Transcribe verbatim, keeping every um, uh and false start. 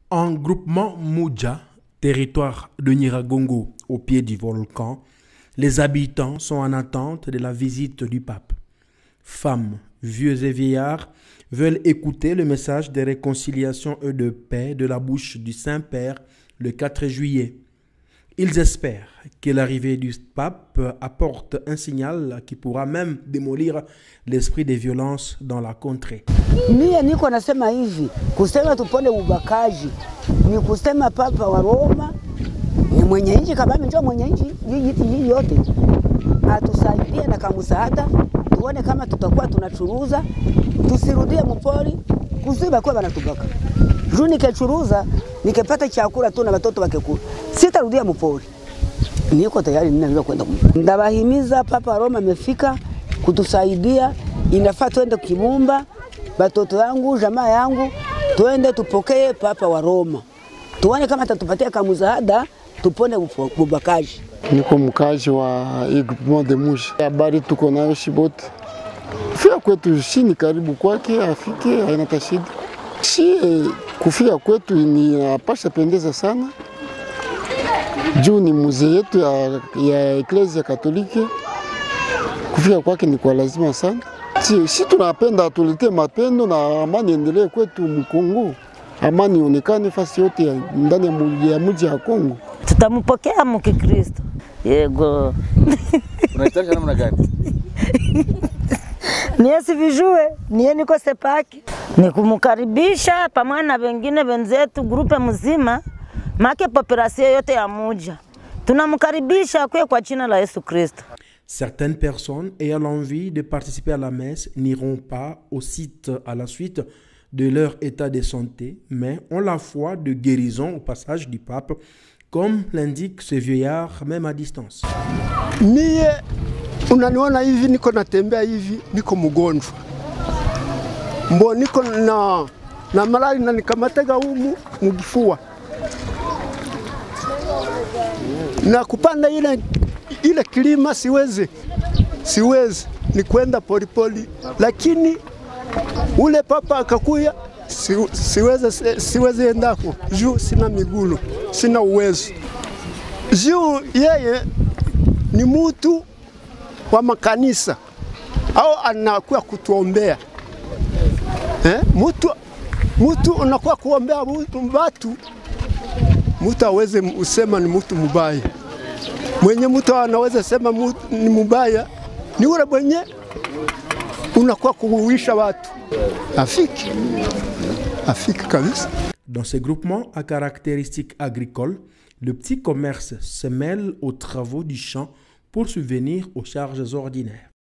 En groupement Moudja, territoire de Nyiragongo, au pied du volcan, les habitants sont en attente de la visite du pape. Femmes, vieux et vieillards veulent écouter le message de réconciliation et de paix de la bouche du Saint-Père le quatre juillet. Ils espèrent que l'arrivée du pape apporte un signal qui pourra même démolir l'esprit des violences dans la contrée. Mie niko nasema hivi, kusema tupone ubakaji, ni kusema papa wa Roma, ni mwenye nchi kabambi njoo mwenye nchi, hii yote, atusaidie na kamusaada, tuone kama tutakuwa tunachuruza, tusirudie mpori, kuziba kwa banatubaka. Juu nikechuruza, nikipata chakula tu na watoto wakekula, sitarudia mpori. Niko tayari ninaweza kwenda. Ndabahimiza papa Roma amefika kutusaidia, inafaa twende Kibumba, batoto yangu, jamaa yangu, twende tupokee papa wa Roma. Tuone kama atatupatia kamuzaada, tupone ubakaji. Niko mkaji wa groupement de Moudja. Habari tuko nayo shibote. Kufika kwetu shini karibu kwake, afike haina tashida. Si kufika kwetu ni apasha pendeza sana. Juu ni muzee yetu ya, ya Eklezia Katoliki. Kufika kwake ni kwa lazima sana. Si, si tunapenda tulete mapendo na amani endelee kwetu Mkongo. Amani ionekane fasi yote ndani ya mji ya Kongo. Tutampokea mkikristo. Yego. Unahitaji namna gani? Niye sivijue, niye niko sepaki. Ni kumkaribisha pamoja na wengine wenzetu grupe mzima, make population yote ya Moudja. Tunamkaribisha kwa kwa jina la Yesu Kristo. Certaines personnes ayant l'envie de participer à la messe n'iront pas au site à la suite de leur état de santé, mais ont la foi de guérison au passage du pape, comme l'indique ce vieillard même à distance. Mie unaniona hivi, niko natembea hivi, niko mgonjwa. Mbo niko na na malali na nikamatega humu mkifua. Na kupanda ile ile kilima siwezi. Siwezi ni kwenda polipoli, lakini ule papa akakuya si, siwezi siwezi endako juu sina miguu, sina uwezo. Juu yeye ni mtu wa makanisa au anakuwa kutuombea. Eh? Mtu mtu unakuwa kuombea watu, mtu aweze usema ni mtu mbaya. Mwenye mtu anaweza sema ni mbaya ni ule mwenye unakuwa kuhuisha watu. Afiki. Afiki kabisa. Dans ces groupements à caractéristiques agricoles, le petit commerce se mêle aux travaux du champ pour subvenir aux charges ordinaires.